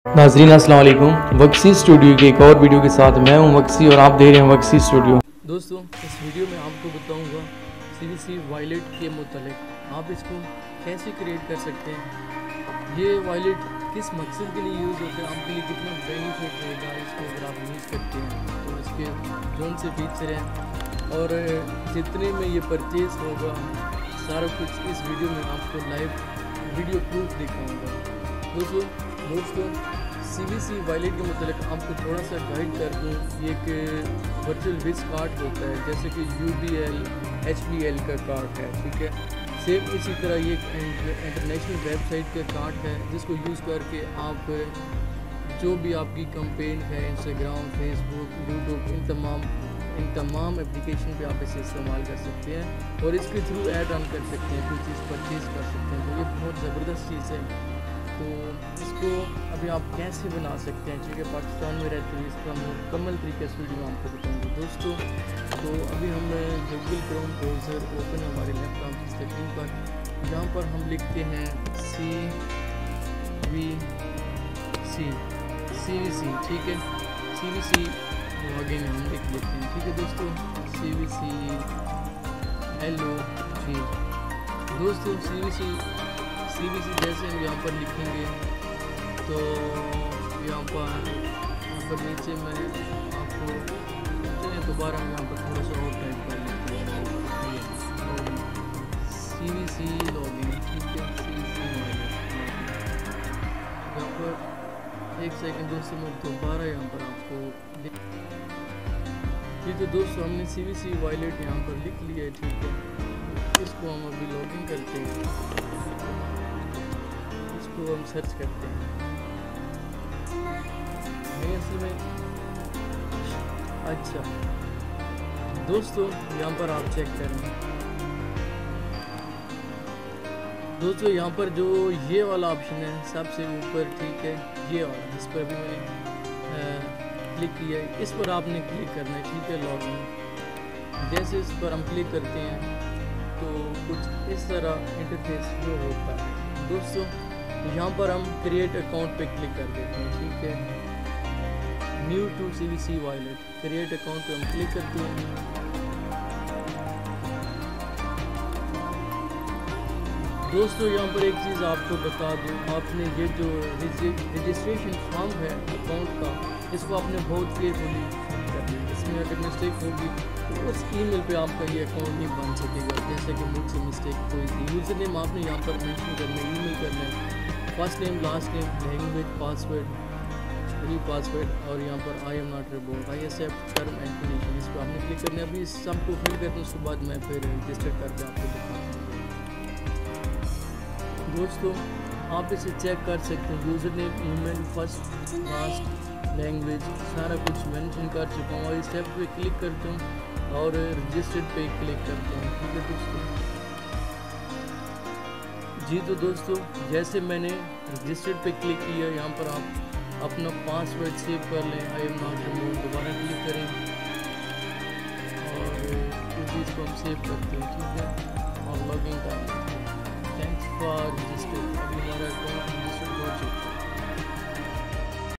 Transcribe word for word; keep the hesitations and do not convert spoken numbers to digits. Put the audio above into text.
नाज़रीन अस्सलाम वालेकुम। वक्सी स्टूडियो के एक और वीडियो के साथ मैं हूं वक्सी और आप देख रहे हैं वक्सी स्टूडियो। दोस्तों, इस वीडियो में आपको बताऊंगा सीवीसी वायलेट के मुतालिक आप इसको कैसे क्रिएट कर सकते हैं, ये वायलेट किस मकसद के लिए यूज़ होता है, आपके लिए कितना बेनिफिट रहेगा इसको अगर आप यूज़ करते हैं। तो इसके कौन से फीचर हैं और जितने में ये परचेज़ होगा सारा कुछ इस वीडियो में आपको लाइव वीडियो प्रूफ दिखाऊंगा। दोस्तों दोस्तों सीवीसी वायलेट के मतलब आपको थोड़ा सा गाइड कर दूँ। ये एक वर्चुअल विज कार्ड होता है, जैसे कि यूबीएल एचबीएल का कार्ड है, ठीक है। सेम इसी तरह ये इंटरनेशनल वेबसाइट का कार्ड है जिसको यूज़ करके आप जो भी आपकी कैंपेन है इंस्टाग्राम, फेसबुक, यूट्यूब, इन तमाम इन तमाम एप्लीकेशन पे आप इसे इस्तेमाल कर सकते हैं और इसके थ्रू ऐड ऑन कर सकते हैं, कोई चीज़ परचेज़ कर सकते हैं। तो ये बहुत ज़बरदस्त चीज़ है। तो इसको अभी आप कैसे बना सकते हैं, ठीक है, पाकिस्तान में रहते हुए इसका मुकम्मल तरीके से वीडियो में आपको बताऊँगा। दोस्तों तो अभी हम गूगल क्रोम ब्राउज़र ओपन है हमारे लैपटॉप की स्क्रीन पर, यहाँ पर हम लिखते हैं सी वी सी सी वी सी ठीक है, सी वी सी लॉगिन हम लिख लेते हैं, ठीक है दोस्तों, सी वी सी एल ओ जी। दोस्तों सी वी सी सी वी सी जैसे हम यहाँ पर लिखेंगे तो यहाँ पर यहाँ पर नीचे में आपको चलिए दोबारा हम यहाँ पर थोड़ा सा और टाइप कर लेते हैं सी वी सी लॉगिन, ठीक है, सी वी सी लॉगिन। यहाँ पर एक सेकंड दोस्तों मैं दोबारा यहाँ पर आपको ठीक है। दोस्तों हमने सी वी सी वायलेट यहाँ पर लिख लिया है, ठीक है। इसको हम अभी लॉगिन करते हैं, इसको हम सर्च करते हैं। नहीं असल में अच्छा दोस्तों यहाँ पर आप चेक करें दोस्तों, यहाँ पर जो ये वाला ऑप्शन है सबसे ऊपर, ठीक है, ये वाला जिस पर भी मैंने क्लिक किया है, इस पर आपने क्लिक करना है, ठीक है, लॉगिन। जैसे इस पर हम क्लिक करते हैं तो कुछ इस तरह इंटरफेस जो होता है। दोस्तों यहाँ पर हम क्रिएट अकाउंट पे क्लिक कर देते हैं, ठीक है, new to CVC violet, create account पे हम क्लिक करते हैं। दोस्तों यहाँ पर एक चीज़ आपको बता दूँ, आपने ये जो रजिस्ट्रेशन फॉर्म है अकाउंट का, इसको आपने बहुत केयरफुली फिल कर दिया। इसमें अगर मिस्टेक होगी तो उस ईमेल पे आपका ये अकाउंट नहीं बन सकेगा। जैसे कि मुझसे मिस्टेक हुई थी, यूज़र नेम आपने यहाँ पर मेंशन करना है, ईमेल करना है, first name, last name, language, password, free password और यहाँ पर I am not robot, I accept term and condition, इस पर आपने क्लिक करना है। अभी इस सबको फिल करते हैं, उसके बाद मैं फिर रजिस्टर करके आपको दिखाऊँगा। दोस्तों आप इसे चेक कर सकते हैं, user name, email, first, last, language सारा कुछ मेंशन कर चुका हूँ और इस स्टेप पे क्लिक करता हूँ और रजिस्टर्ड पे क्लिक करता हूँ, ठीक है दोस्तों जी। तो दोस्तों जैसे मैंने रजिस्टर्ड पे क्लिक किया, यहाँ पर आप अपना पासवर्ड सेव कर लें, आई एम नॉट रिमूव, दोबारा क्लिक करें और इस चीज़ को हम सेव करते हैं, ठीक है, और लॉगिन कर लेते हैं। थैंक्स फॉर रजिस्टर्ड, अभी हमारा अकाउंट रजिस्टर्ड हो चुका है।